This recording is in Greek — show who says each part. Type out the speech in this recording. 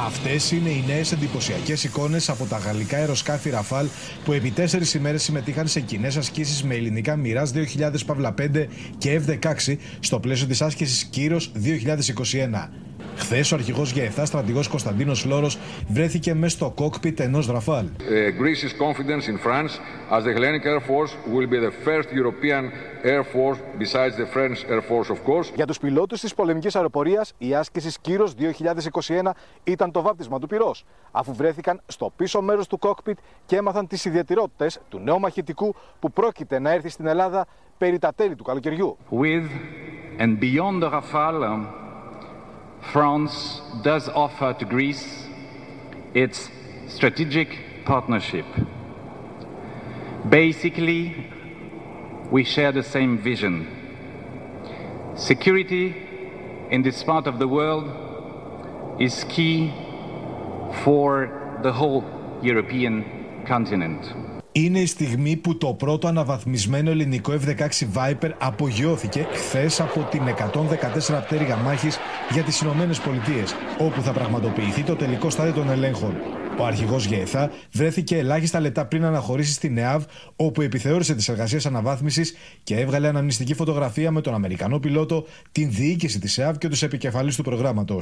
Speaker 1: Αυτές είναι οι νέες εντυπωσιακές εικόνες από τα γαλλικά αεροσκάφη Ραφάλ που επί 4 ημέρες συμμετείχαν σε κοινές ασκήσεις με ελληνικά Mirage 2000 Παύλα 5 και F-16 στο πλαίσιο της άσκησης Κύρος 2021. Χθες ο αρχηγός ΓΕΘΑ, στρατηγός Κωνσταντίνος Φλόρος, βρέθηκε μέσα στο κόκπιτ ενός Ραφάλ.
Speaker 2: Greece's confidence in France as the Hellenic Air Force will be the first European Air Force besides the French Air Force, of course.
Speaker 3: Για τους πιλότους της πολεμικής αεροπορίας, η άσκηση Κύρος 2021 ήταν το βάπτισμα του πυρός, αφού βρέθηκαν στο πίσω μέρος του κόκπιτ και έμαθαν τις ιδιαιτερότητες του νέου μαχητικού που πρόκειται να έρθει στην Ελλάδα περί τα τέλη του καλοκαιριού.
Speaker 4: With and beyond the Rafale, France does offer to Greece its strategic partnership. Basically, we share the same vision. Security in this part of the world is key for the whole European continent.
Speaker 1: Είναι η στιγμή που το πρώτο αναβαθμισμένο ελληνικό F-16 Viper απογειώθηκε χθες από την 114 πτέρυγα μάχης για τις Ηνωμένες Πολιτείες, όπου θα πραγματοποιηθεί το τελικό στάδιο των ελέγχων. Ο αρχηγός ΓΕΘΑ βρέθηκε ελάχιστα λεπτά πριν αναχωρήσει στην ΕΑΒ, όπου επιθεώρησε τις εργασίες αναβάθμισης και έβγαλε αναμνηστική φωτογραφία με τον Αμερικανό πιλότο, την διοίκηση της ΕΑΒ και τους επικεφαλείς του προγράμματος.